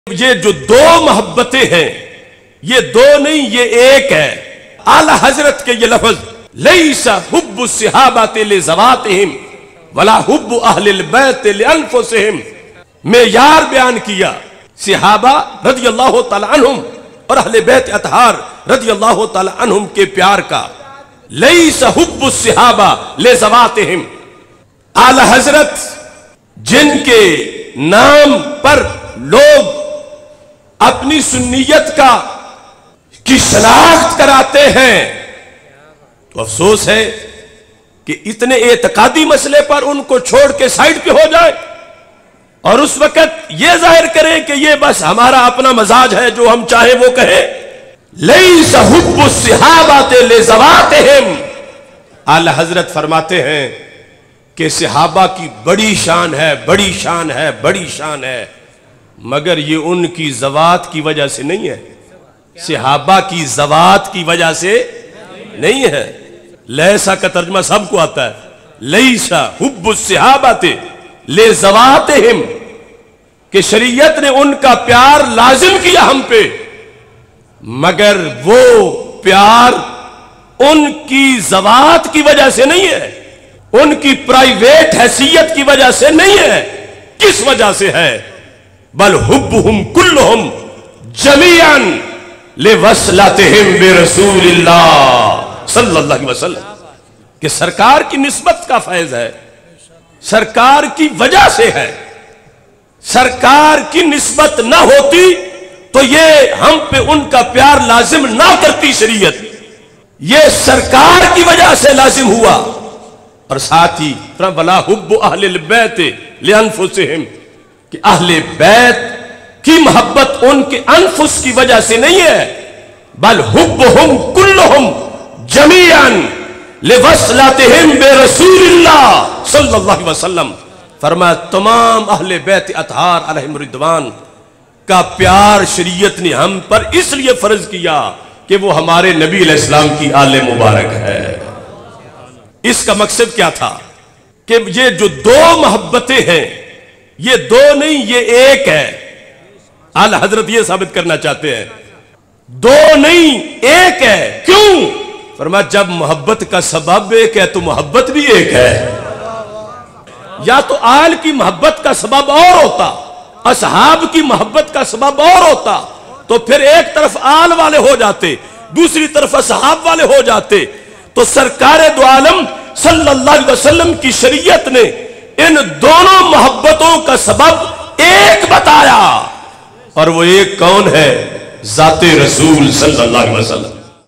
یہ جو دو محبتیں ہیں یہ دو نہیں یہ ایک ہے۔ اعلی حضرت کے یہ لفظ لیس حب الصحابۃ لذواتہم ولا حب اہل البیت لانفسہم میں یار بیان کیا صحابہ رضی اللہ تعالی عنہم اور اہل بیت اطہار رضی اللہ تعالی عنہم کے پیار کا۔ لیس حب الصحابہ لذواتہم اعلی حضرت جن کے نام پر لوگ اپنی سنیت کی شناخت کراتے ہیں تو افسوس ہے کہ اتنے اعتقادی مسئلے پر ان کو چھوڑ کے سائیڈ پہ ہو جائے اور اس وقت یہ ظاہر کریں کہ یہ بس ہمارا اپنا مزاج ہے جو ہم چاہیں وہ کہیں۔ لیس حب الصحابۃ لذواتہم اعلی حضرت فرماتے ہیں کہ صحابہ کی بڑی شان ہے، بڑی شان ہے، بڑی شان ہے، مگر یہ ان کی ذوات کی وجہ سے نہیں ہے، صحابہ کی ذوات کی وجہ سے نہیں ہے۔ لیسا کا ترجمہ سب کو آتا ہے، لیسا حب الصحابۃ لذواتہم کہ شریعت نے ان کا پیار لازم کیا ہم پہ، مگر وہ پیار ان کی ذوات کی وجہ سے نہیں ہے، ان کی پرائیویٹ حیثیت کی وجہ سے نہیں ہے۔ کس وجہ سے ہے؟ بل حبہم کلہم جمیعا لوصلتہم برسول اللہ صلی اللہ علیہ وسلم کہ سرکار کی نسبت کا فیض ہے، سرکار کی وجہ سے ہے۔ سرکار کی نسبت نہ ہوتی تو یہ ہم پہ ان کا پیار لازم نہ کرتی شریعت، یہ سرکار کی وجہ سے لازم ہوا۔ اور ساتھ ہی وَلَا حُبُّ أَهْلِ الْبَيْتِ لِأَنفُسِهِمْ کہ اہل بیت کی محبت ان کے انفس کی وجہ سے نہیں ہے، بل حبہم کلہم جمیعا لوصلتہم برسول اللہ صلی اللہ علیہ وسلم فرمایا تمام اہل بیت اطہار علیہم رضوان کا پیار شریعت نے ہم پر اس لیے فرض کیا کہ وہ ہمارے نبی علیہ السلام کی آل مبارک ہے۔ اس کا مقصد کیا تھا کہ یہ جو دو محبتیں ہیں یہ دو نہیں یہ ایک ہے۔ اعلی حضرت یہ ثابت کرنا چاہتے ہیں دو نہیں ایک ہے۔ کیوں؟ فرمایا جب محبت کا سبب ایک ہے تو محبت بھی ایک ہے۔ یا تو آل کی محبت کا سبب اور ہوتا، اصحاب کی محبت کا سبب اور ہوتا تو پھر ایک طرف آل والے ہو جاتے دوسری طرف اصحاب والے ہو جاتے۔ تو سرکار دو عالم صلی اللہ علیہ وسلم کی شریعت نے ان دونوں محبتوں کا سبب ایک بتایا، اور وہ ایک کون ہے؟ ذات رسول صلی اللہ علیہ وسلم۔